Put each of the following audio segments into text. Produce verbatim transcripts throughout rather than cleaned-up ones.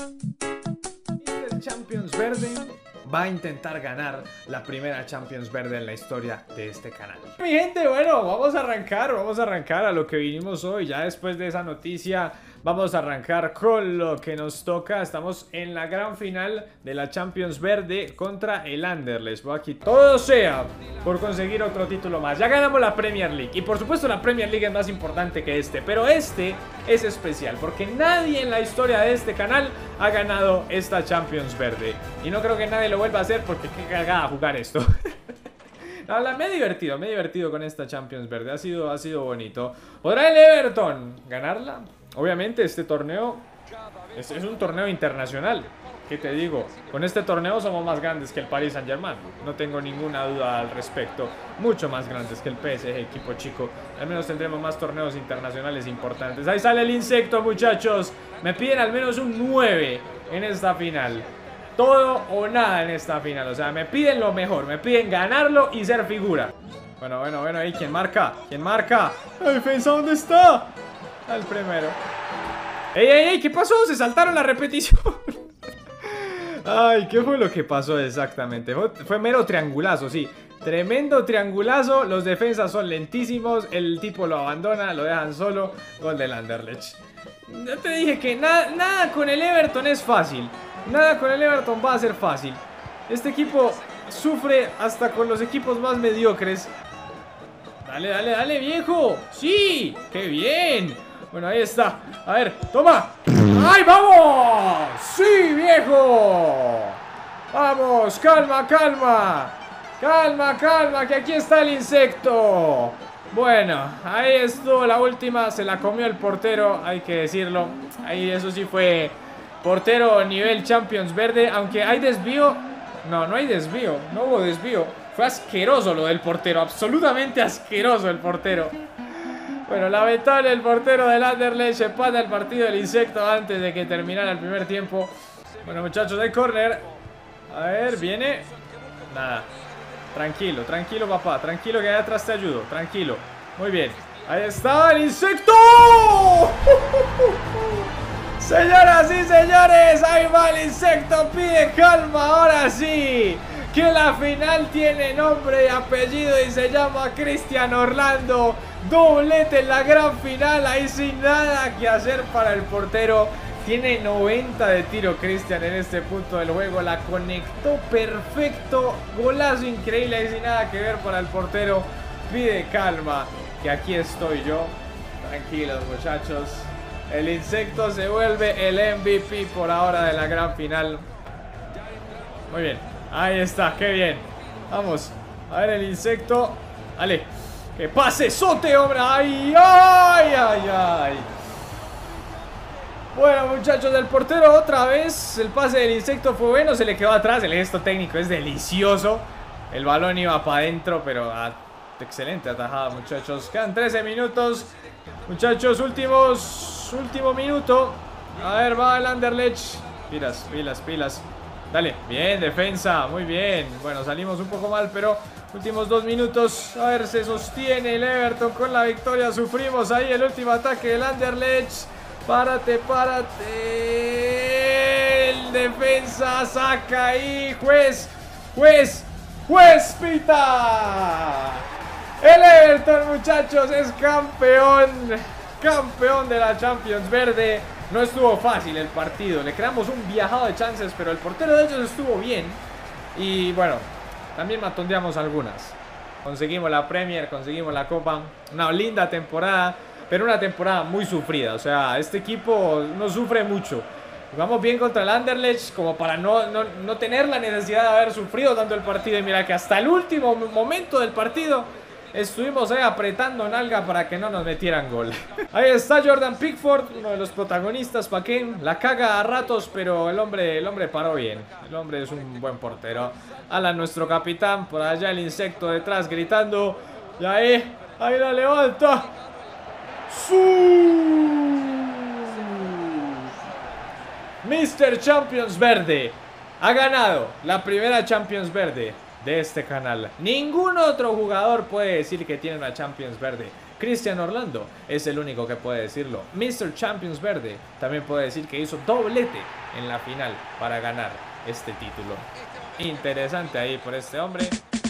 El Champions Verde va a intentar ganar la primera Champions Verde en la historia de este canal. Mi gente, bueno, vamos a arrancar, vamos a arrancar a lo que vinimos hoy. Ya después de esa noticia, vamos a arrancar con lo que nos toca. Estamos en la gran final de la Champions Verde contra el Anderlecht. Voy aquí, todo sea por conseguir otro título más. Ya ganamos la Premier League y por supuesto la Premier League es más importante que este, pero este es especial porque nadie en la historia de este canal ha ganado esta Champions Verde y no creo que nadie lo vuelva a hacer porque qué cagada jugar esto. No, la, me he divertido, me he divertido con esta Champions Verde, ha sido, ha sido bonito. ¿Podrá el Everton ganarla? Obviamente este torneo es, es un torneo internacional. ¿Qué te digo? Con este torneo somos más grandes que el Paris Saint-Germain. No tengo ninguna duda al respecto. Mucho más grandes que el P S G, equipo chico. Al menos tendremos más torneos internacionales importantes. Ahí sale el insecto, muchachos. Me piden al menos un nueve en esta final. Todo o nada en esta final. O sea, me piden lo mejor. Me piden ganarlo y ser figura. Bueno, bueno, bueno. Ahí, ¿quién marca? ¿Quién marca? ¿La defensa dónde está? Al primero. ¡Ey, ey, ey! ¿Qué pasó? Se saltaron la repetición. Ay, ¿qué fue lo que pasó exactamente? Fue, fue mero triangulazo, sí. Tremendo triangulazo. Los defensas son lentísimos. El tipo lo abandona, lo dejan solo. Gol del Anderlecht. Yo te dije que nada, nada con el Everton es fácil. Nada con el Everton va a ser fácil. Este equipo sufre hasta con los equipos más mediocres. Dale, dale, dale, viejo. ¡Sí! ¡Qué bien! Bueno, ahí está. A ver, toma. ¡Ay, vamos! ¡Sí, viejo! Vamos, calma, calma. Calma, calma, que aquí está el insecto. Bueno, ahí estuvo la última. Se la comió el portero, hay que decirlo. Ahí eso sí fue portero nivel Champions Verde. Aunque hay desvío. No, no hay desvío. No hubo desvío. Fue asqueroso lo del portero. Absolutamente asqueroso el portero. Bueno, lamentable el portero del Anderlecht. Empata el partido del insecto antes de que terminara el primer tiempo. Bueno, muchachos, hay córner. A ver, viene. Nada. Tranquilo, tranquilo, papá. Tranquilo que allá atrás te ayudo. Tranquilo. Muy bien. Ahí está el insecto. Señoras y señores, ahí va el insecto. Pide calma, ahora sí. Que la final tiene nombre y apellido y se llama Cristiano Orlando. Doblete en la gran final, ahí sin nada que hacer para el portero. Tiene noventa de tiro Cristian en este punto del juego. La conectó perfecto. Golazo increíble, ahí sin nada que ver para el portero. Pide calma, que aquí estoy yo. Tranquilos, muchachos. El insecto se vuelve el M V P por ahora de la gran final. Muy bien. Ahí está, qué bien. Vamos, a ver el insecto. Dale, que pase sote, hombre. Ay, ay, ay, ay. Bueno, muchachos, del portero otra vez. El pase del insecto fue bueno, se le quedó atrás. El gesto técnico es delicioso. El balón iba para adentro, pero ah, excelente atajada, muchachos. Quedan trece minutos. Muchachos, últimos, último minuto. A ver, va el Anderlecht. Pilas, pilas, pilas. Dale, bien, defensa, muy bien. Bueno, salimos un poco mal, pero últimos dos minutos. A ver, se sostiene el Everton con la victoria. Sufrimos ahí el último ataque del Anderlecht. Párate, párate. El defensa saca ahí. Juez, juez, juez pita. El Everton, muchachos, es campeón. Campeón de la Champions Verde. No estuvo fácil el partido, le creamos un viajado de chances, pero el portero de ellos estuvo bien. Y bueno, también matondeamos algunas. Conseguimos la Premier, conseguimos la Copa. Una linda temporada, pero una temporada muy sufrida. O sea, este equipo no sufre mucho. Jugamos bien contra el Anderlecht como para no, no, no tener la necesidad de haber sufrido tanto el partido. Y mira que hasta el último momento del partido estuvimos ahí apretando nalga para que no nos metieran gol. Ahí está Jordan Pickford, uno de los protagonistas. ¿Para qué? La caga a ratos, pero el hombre, el hombre paró bien. El hombre es un buen portero. Alan, nuestro capitán, por allá el insecto detrás gritando. Y ahí, ahí la levanta. ¡Su! mister Champions Verde ha ganado la primera Champions Verde de este canal. Ningún otro jugador puede decir que tiene una Champions verde. Cristiano Orlando es el único que puede decirlo. mister Champions Verde también puede decir que hizo doblete en la final para ganar este título. Interesante ahí por este hombre.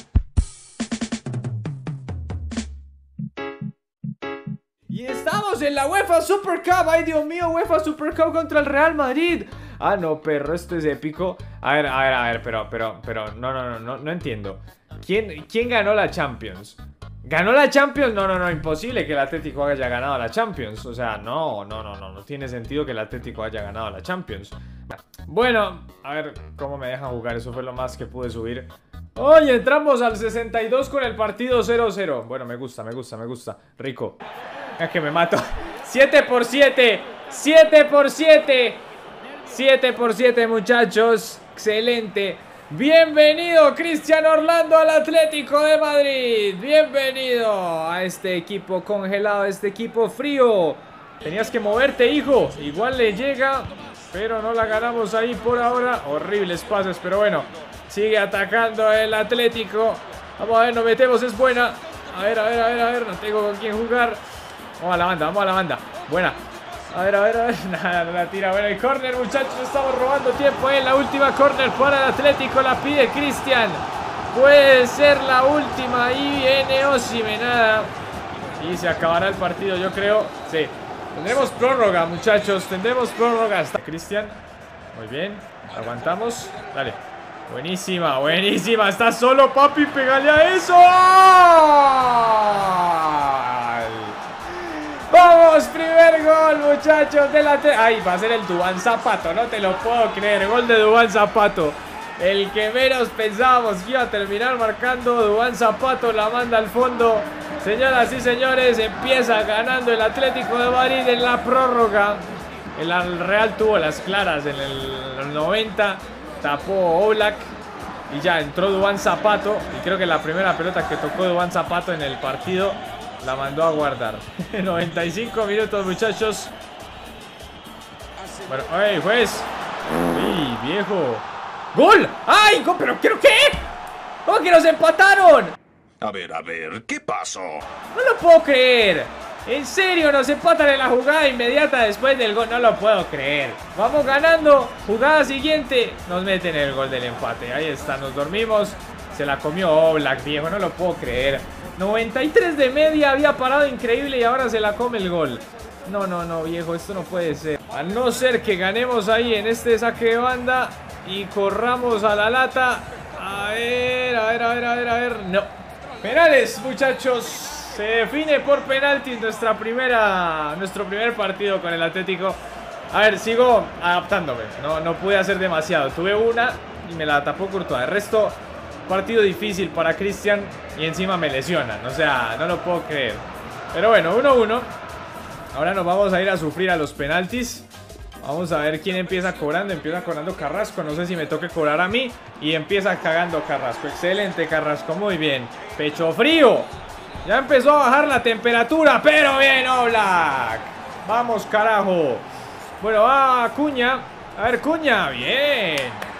Y estamos en la UEFA Super Cup. Ay, Dios mío, UEFA Super Cup contra el Real Madrid. Ah, no, perro, esto es épico. A ver, a ver, a ver, pero, pero, pero, no, no, no, no, no entiendo. ¿Quién, quién ganó la Champions? ¿Ganó la Champions? No, no, no, imposible que el Atlético haya ganado la Champions. O sea, no, no, no, no, no tiene sentido que el Atlético haya ganado la Champions. Bueno, a ver cómo me dejan jugar, eso fue lo más que pude subir. Oye, entramos al sesenta y dos con el partido cero cero. Bueno, me gusta, me gusta, me gusta. Rico. Es que me mato. siete por siete. siete por siete. siete por siete, muchachos. Excelente. Bienvenido Cristiano Orlando al Atlético de Madrid. Bienvenido a este equipo congelado, a este equipo frío. Tenías que moverte, hijo. Igual le llega, pero no la ganamos ahí por ahora. Horribles pases, pero bueno. Sigue atacando el Atlético. Vamos a ver, nos metemos, es buena. A ver, a ver, a ver, a ver. No tengo con quién jugar. Vamos a la banda, vamos a la banda. Buena. A ver, a ver, a ver. Nada, no la tira. Bueno, el córner, muchachos. Estamos robando tiempo en la última córner para el Atlético. La pide Cristian. Puede ser la última. Y viene Osimhen. Nada. Y se acabará el partido, yo creo. Sí. Tendremos prórroga, muchachos. Tendremos prórroga. Está Cristian. Muy bien. Aguantamos. Dale. Buenísima, buenísima. Está solo, papi. Pégale a eso. ¡Vamos! Primer gol, muchachos, de la... Ay, va a ser el Duván Zapata, no te lo puedo creer. Gol de Duván Zapata. El que menos pensábamos que iba a terminar marcando. Duván Zapata la manda al fondo. Señoras y señores, empieza ganando el Atlético de Madrid en la prórroga. El Real tuvo las claras en el noventa. Tapó Oblak. Y ya entró Duván Zapata. Y creo que la primera pelota que tocó Duván Zapata en el partido la mandó a guardar. noventa y cinco minutos, muchachos. Bueno, ¡ay, juez! ¡Uy, viejo! ¡Gol! ¡Ay! ¿Pero creo qué? ¿Cómo que nos empataron? A ver, a ver, ¿qué pasó? No lo puedo creer. En serio, nos empatan en la jugada inmediata después del gol. No lo puedo creer. Vamos ganando. Jugada siguiente. Nos meten el gol del empate. Ahí está, nos dormimos. Se la comió Oblak, viejo. No lo puedo creer. noventa y tres de media, había parado increíble y ahora se la come el gol. No, no, no, viejo, esto no puede ser. A no ser que ganemos ahí en este saque de banda y corramos a la lata. A ver, a ver, a ver, a ver, a ver. No. Penales, muchachos. Se define por penaltis nuestra primera, nuestro primer partido con el Atlético. A ver, sigo adaptándome. No, no pude hacer demasiado. Tuve una y me la tapó Courtois. El resto... Partido difícil para Cristian y encima me lesionan, o sea, no lo puedo creer. Pero bueno, uno uno. Ahora nos vamos a ir a sufrir a los penaltis. Vamos a ver quién empieza cobrando. Empieza cobrando Carrasco, no sé si me toque cobrar a mí. Y empieza cagando Carrasco. Excelente Carrasco, muy bien. Pecho frío. Ya empezó a bajar la temperatura, pero bien Oblak. Vamos, carajo. Bueno, va Cuña. A ver, Cuña, bien.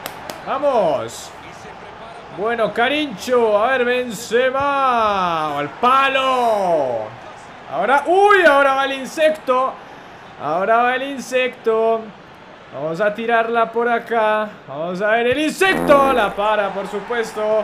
Vamos. Bueno, Carincho, a ver, Benzema. Al palo. Ahora, uy, ahora va el insecto. Ahora va el insecto. Vamos a tirarla por acá. Vamos a ver el insecto. La para, por supuesto.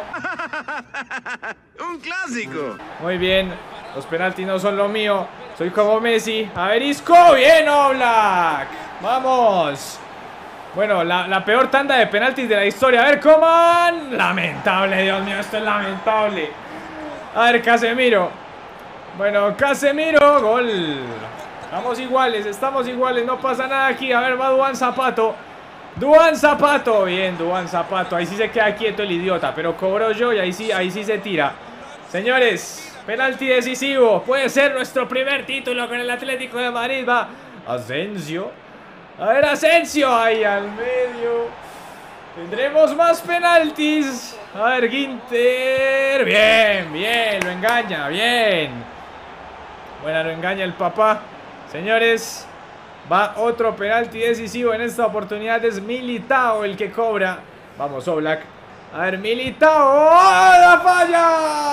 Un clásico. Muy bien. Los penaltis no son lo mío. Soy como Messi. A ver, Isco. Bien, Oblak. Vamos. Bueno, la, la peor tanda de penaltis de la historia. A ver, Coman. Lamentable, Dios mío, esto es lamentable. A ver, Casemiro. Bueno, Casemiro. Gol. Estamos iguales, estamos iguales. No pasa nada aquí. A ver, va Duván Zapata. Duván Zapata. Bien, Duván Zapata. Ahí sí se queda quieto el idiota. Pero cobró yo y ahí sí, ahí sí se tira. Señores, penalti decisivo. Puede ser nuestro primer título con el Atlético de Madrid. Va Asensio. A ver, Asensio, ahí al medio. Tendremos más penaltis. A ver, Ginter. Bien, bien, lo engaña, bien. Bueno, lo engaña el papá. Señores, va otro penalti decisivo. En esta oportunidad es Militao el que cobra. Vamos, Oblak. A ver, Militao. ¡Oh, la falla!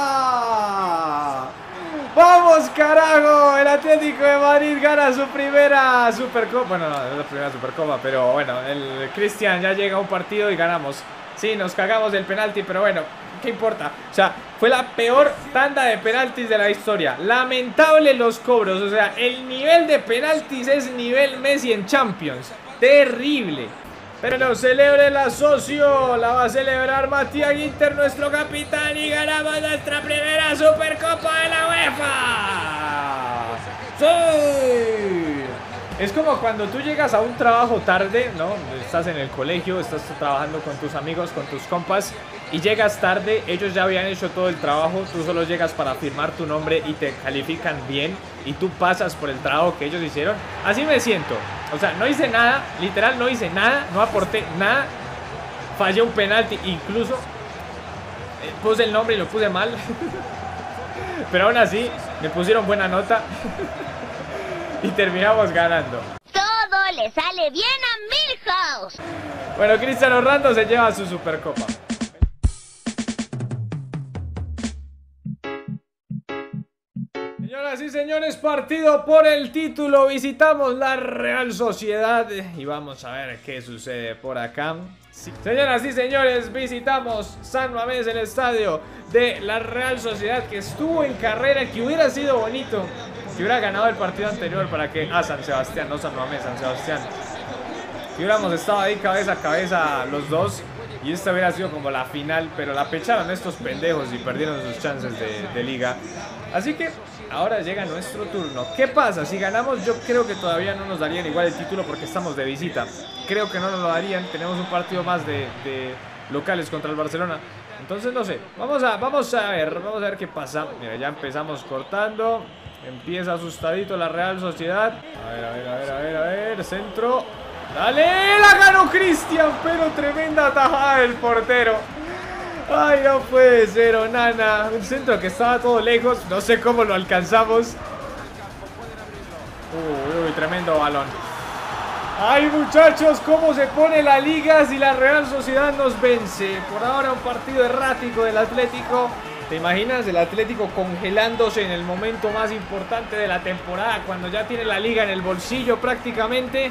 ¡Vamos, carajo! El Atlético de Madrid gana su primera Supercopa. Bueno, no, no es la primera Supercopa, pero bueno, el Cristian ya llega a un partido y ganamos. Sí, nos cagamos del penalti, pero bueno, ¿qué importa? O sea, fue la peor tanda de penaltis de la historia. Lamentable los cobros, o sea, el nivel de penaltis es nivel Messi en Champions. Terrible. Pero no celebre la socio, la va a celebrar Matías Ginter, nuestro capitán, y ganamos nuestra primera Supercopa de la UEFA. ¡Sí! Es como cuando tú llegas a un trabajo tarde, ¿no? Estás en el colegio, estás trabajando con tus amigos, con tus compas, y llegas tarde, ellos ya habían hecho todo el trabajo, tú solo llegas para firmar tu nombre y te califican bien, y tú pasas por el trabajo que ellos hicieron. Así me siento. O sea, no hice nada, literal no hice nada, no aporté nada, fallé un penalti, incluso eh, puse el nombre y lo puse mal, pero aún así me pusieron buena nota y terminamos ganando. Todo le sale bien a Milhouse. Bueno, Cristiano Ronaldo se lleva su Supercopa. Señoras y señores, partido por el título. Visitamos la Real Sociedad y vamos a ver qué sucede por acá. Sí. Señoras y señores, visitamos San Mamés, el estadio de la Real Sociedad, que estuvo en carrera, que hubiera sido bonito que hubiera ganado el partido anterior para que... Ah, San Sebastián, no San Mamés, San Sebastián. Que hubiéramos estado ahí cabeza a cabeza los dos y esta hubiera sido como la final, pero la pecharon estos pendejos y perdieron sus chances de, de liga. Así que ahora llega nuestro turno. ¿Qué pasa? Si ganamos, yo creo que todavía no nos darían igual el título porque estamos de visita. Creo que no nos lo darían. Tenemos un partido más de, de locales contra el Barcelona. Entonces no sé. Vamos a, vamos a ver. Vamos a ver qué pasa. Mira, ya empezamos cortando. Empieza asustadito la Real Sociedad. A ver, a ver, a ver, a ver, a ver. Centro. ¡Dale! ¡La ganó Cristian! Pero tremenda tajada del portero. Ay, no puede ser, Onana. Un centro que estaba todo lejos. No sé cómo lo alcanzamos. Uy, uy, tremendo balón. Ay, muchachos, cómo se pone la liga si la Real Sociedad nos vence. Por ahora un partido errático del Atlético. ¿Te imaginas el Atlético congelándose en el momento más importante de la temporada, cuando ya tiene la liga en el bolsillo prácticamente?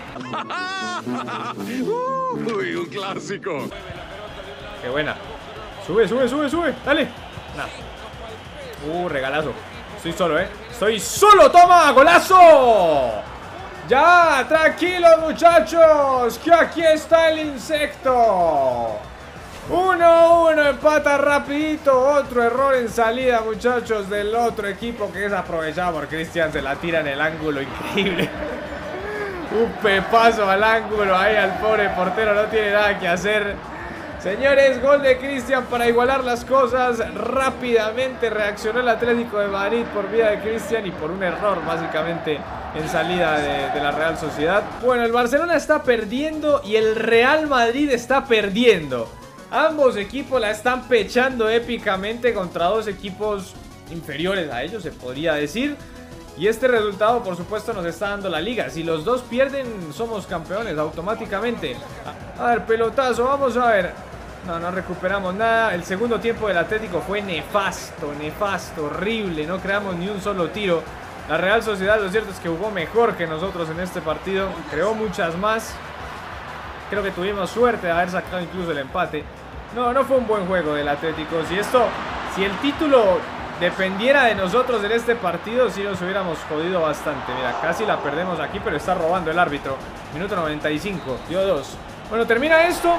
Uy, un clásico. Qué buena. Sube, sube, sube, sube. Dale. Nah. Uh, regalazo. Estoy solo, ¿eh? Estoy solo. ¡Toma! ¡Golazo! Ya, tranquilos, muchachos, que aquí está el insecto. uno uno, empata rapidito. Otro error en salida, muchachos, del otro equipo, que es aprovechado por Cristian. Se la tira en el ángulo, increíble. Un pepazo al ángulo ahí al pobre portero, no tiene nada que hacer. Señores, gol de Cristian para igualar las cosas. Rápidamente reaccionó el Atlético de Madrid por vía de Cristian y por un error básicamente en salida de, de la Real Sociedad. Bueno, el Barcelona está perdiendo y el Real Madrid está perdiendo. Ambos equipos la están pechando épicamente contra dos equipos inferiores a ellos, se podría decir. Y este resultado, por supuesto, nos está dando la liga. Si los dos pierden, somos campeones automáticamente. A, a ver, pelotazo, vamos a ver. No, no recuperamos nada. El segundo tiempo del Atlético fue nefasto, nefasto, horrible. No creamos ni un solo tiro. La Real Sociedad, lo cierto es que jugó mejor que nosotros en este partido. Creó muchas más. Creo que tuvimos suerte de haber sacado incluso el empate. No, no fue un buen juego del Atlético. Si esto, si el título dependiera de nosotros en este partido, sí nos hubiéramos jodido bastante. Mira, casi la perdemos aquí, pero está robando el árbitro. Minuto noventa y cinco, dio dos. Bueno, termina esto.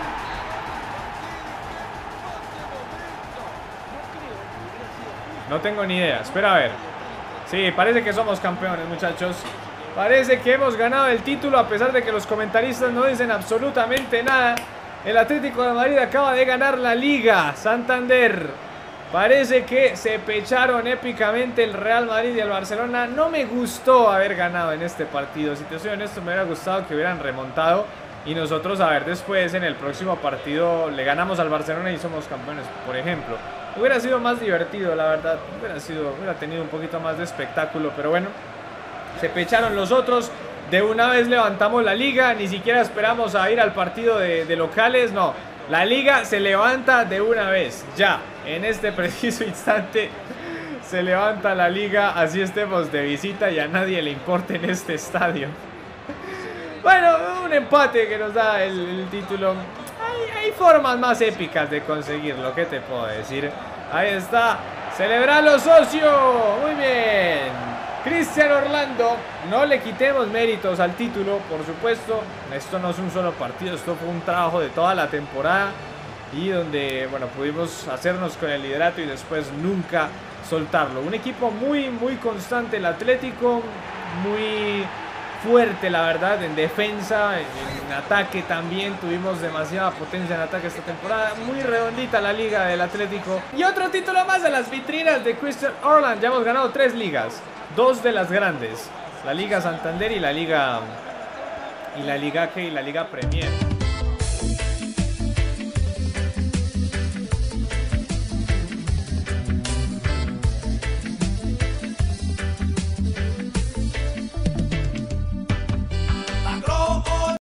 No tengo ni idea, espera a ver. Sí, parece que somos campeones, muchachos. Parece que hemos ganado el título, a pesar de que los comentaristas no dicen absolutamente nada. El Atlético de Madrid acaba de ganar la Liga Santander. Parece que se pecharon épicamente el Real Madrid y el Barcelona. No me gustó haber ganado en este partido. Si te soy honesto, me hubiera gustado que hubieran remontado. Y nosotros, a ver, después en el próximo partido le ganamos al Barcelona y somos campeones, por ejemplo. Hubiera sido más divertido, la verdad. Hubiera sido, hubiera tenido un poquito más de espectáculo, pero bueno. Se pecharon los otros. De una vez levantamos la liga. Ni siquiera esperamos a ir al partido de, de locales. No, La liga se levanta de una vez, ya, en este preciso instante se levanta la liga, así estemos de visita y a nadie le importa en este estadio. Bueno, un empate que nos da el, el título. Hay, hay formas más épicas de conseguirlo, ¿qué te puedo decir? Ahí está, celebralo, socio, muy bien. Cristian Orlando, no le quitemos méritos al título, por supuesto. Esto no es un solo partido, esto fue un trabajo de toda la temporada y donde, bueno, pudimos hacernos con el liderato y después nunca soltarlo. Un equipo muy, muy constante, el Atlético, muy fuerte, la verdad, en defensa, en, en ataque también. Tuvimos demasiada potencia en ataque esta temporada. Muy redondita la liga del Atlético. Y otro título más a las vitrinas de Cristian Orlando. Ya hemos ganado tres ligas. Dos de las grandes, la Liga Santander y la Liga y la Liga que y la Liga Premier.